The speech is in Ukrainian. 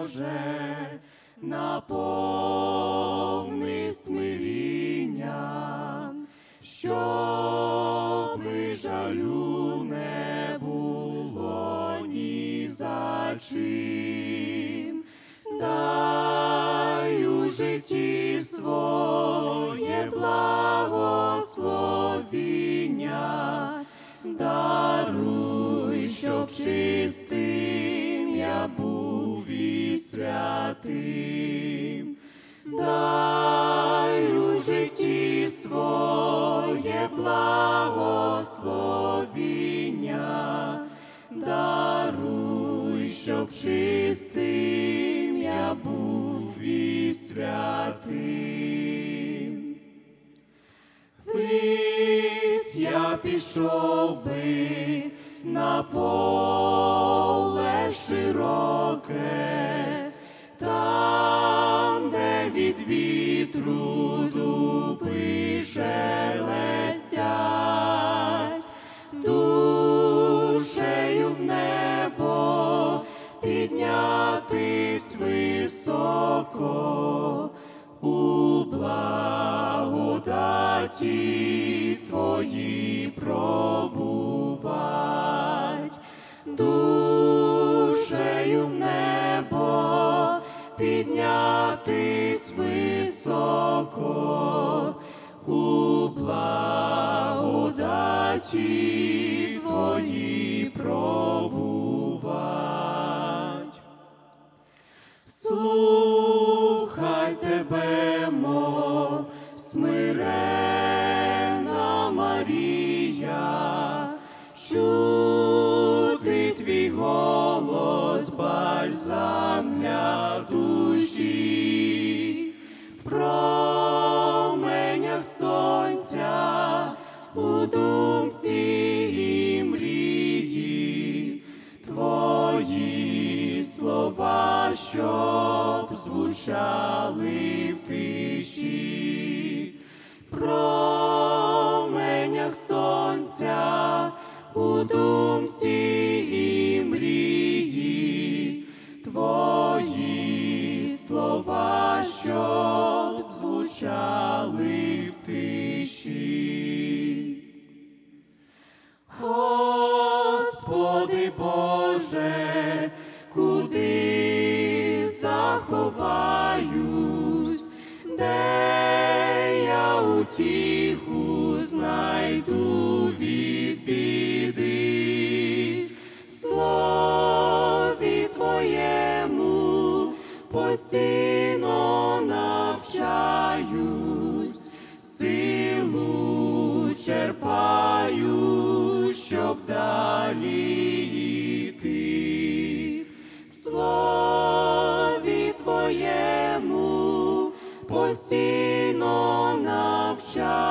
Боже, наповни смирінням, щоби жалю не було ні за чим. Дай у житті своє благословіння, даруй, щоб чистим я був і святим. Дай у житті своє благословіння, даруй, щоб чистим я був і святим. В ліс я пішов би на поле широке, там, де від вітру дуби шелестять, душею в небо піднятись високо, у благодаті Твої пробувать, душею в небо піднятись високо, у благодаті Твої пробувать. Слухай Тебе, мов смиренна Марія, чути Твій голос бальзам для душі, в променях сонця, у думці і мрії, Твої слова, щоб звучали в тиші, в променях сонця, у думці і мрії, Твої слова, щоб звучали в тиші. Господи Боже, куди заховаюсь, де я утіху знайду від біди? Слові Твоєму постійно навчаюсь, силу черпаю, щоб далі йти. Слові Твоєму постійно навчаюсь,